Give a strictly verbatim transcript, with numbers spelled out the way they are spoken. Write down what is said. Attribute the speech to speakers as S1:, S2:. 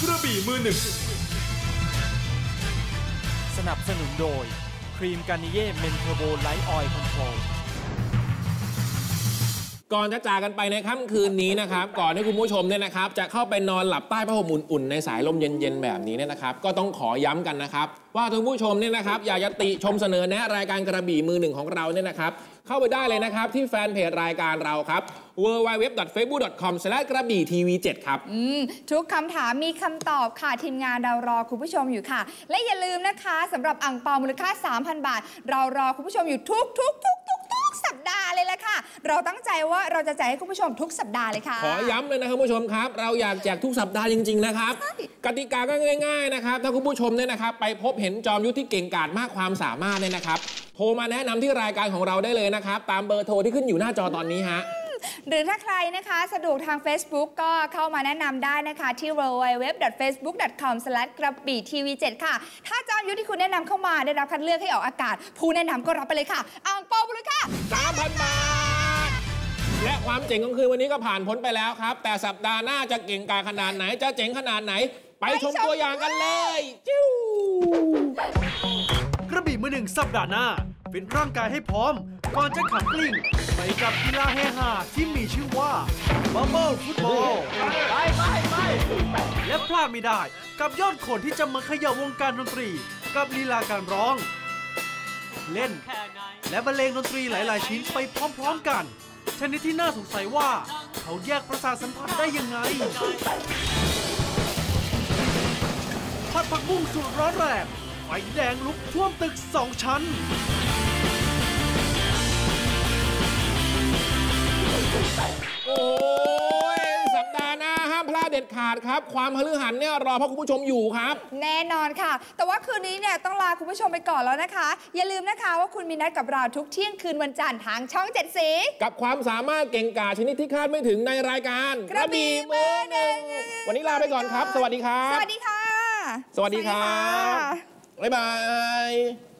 S1: กระบี่มือหนึ่ง
S2: สนับสนุนโดยครีมการนิเย่เมนเทอร์โบไลท์ออยล์คอนโทรล
S3: ก่อนจะจากกันไปในค่ำคืนนี้นะครับก่อนที่คุณผู้ชมเนี่ยนะครับจะเข้าไปนอนหลับใต้ผ้าห่มอุ่นๆในสายลมเย็นๆแบบนี้เนี่ยนะครับก็ต้องขอย้ำกันนะครับว่าทุกผู้ชมเนี่ยนะครับอยากจะติชมเสนอแนะรายการกระบี่มือหนึ่งของเราเนี่ยนะครับเข้าไปได้เลยนะครับที่แฟนเพจรายการเราครับ ดับเบิลยู ดับเบิลยู ดับเบิลยู ดอท เฟซบุ๊ก ดอท คอม สแลช กระบี่ทีวีเจ็ดครับ
S4: อืมทุกคำถามมีคำตอบค่ะทีมงานเรารอคุณผู้ชมอยู่ค่ะและอย่าลืมนะคะสำหรับอั่งเปามูลค่า สามพัน บาทเรารอคุณผู้ชมอยู่ทุกทุกทุกทุกทุกสัปดาห์เลยละค่ะเราตั้งใจว่าเราจะแจกให้คุณผู้ชมทุกสัปดาห์เลยค่ะ
S3: ขอย้ำเลยนะครับคุณผู้ชมครับเราอยากแจกทุกสัปดาห์จริงๆนะครับกติกาก็ง่ายๆนะครับถ้าคุณผู้ชมเนี่ยนะครับไปพบเห็นจอมยุทธที่เก่งกาจมากความสามารถเนี่ยนะครับโทรมาแนะนำที่รายการของเราได้เลยนะครับตามเบอร์โทรที่ขึ้นอยู่หน้าจอตอนนี้ฮะ
S4: หรือถ้าใครนะคะสะดวกทาง Facebook ก็เข้ามาแนะนำได้นะคะที่ ดับเบิลยู ดับเบิลยู ดับเบิลยู ดอท เฟซบุ๊ก ดอท คอม สแลช กระบี่ทีวีเจ็ดค่ะถ้าจอมยุทธที่คุณแนะนำเข้ามาได้รับคัดเลือกให้ออกอากาศผู้แนะนำก็รับไปเลยค่ะอั่งเปามูลค่า
S3: สามพัน บาทและความเจ๋งของคืนวันนี้ก็ผ่านพ้นไปแล้วครับแต่สัปดาห์หน้าจะเก่งกาจขนาดไหนจะเจ๋งขนาดไหนไปชมตัวอย่างกันเลยจิ้ว
S1: กระบี่มือหนึ่งสัปดาห์หน้าเป็นร่างกายให้พร้อมก่อนจะขับกลิ้งไปกับกีฬาเฮฮาที่มีชื่อว่าบับเบิ้ลฟุตบอลไปไปไปและพลาดไม่ได้กับยอดคนที่จะมาเขย่าวงการดนตรีกับลีลาการร้องเล่นและบรรเลงดนตรีหลายๆชิ้นไปพร้อมๆกันชนิดที่น่าสงสัยว่าเขาแยกประสาทสัมผัสได้ยังไงผัดผักบุ้งสุดร้อนแรงไฟแดงลุกท่วมตึกสองชั้น
S3: โอ้ยสัปดาห์หน้าห้ามพลาดเด็ดขาดครับความพฤหัสเนี่ยรอพวกคุณผู้ชมอยู่ครับ
S4: แน่นอนค่ะแต่ว่าคืนนี้เนี่ยต้องลาคุณผู้ชมไปก่อนแล้วนะคะอย่าลืมนะคะว่าคุณมีนัดกับเราทุกเที่ยงคืนวันจันทร์ทางช่องเจ็ดสี
S3: กับความสามารถเก่งกาจชนิดที่คาดไม่ถึงในรายการ
S4: กระบี่มือหนึ่ง
S3: วันนี้ลาไปก่อนครับสวัสดีครับ
S4: สวัสดีค่ะ
S3: สวัสดีครับบ๊ายบาย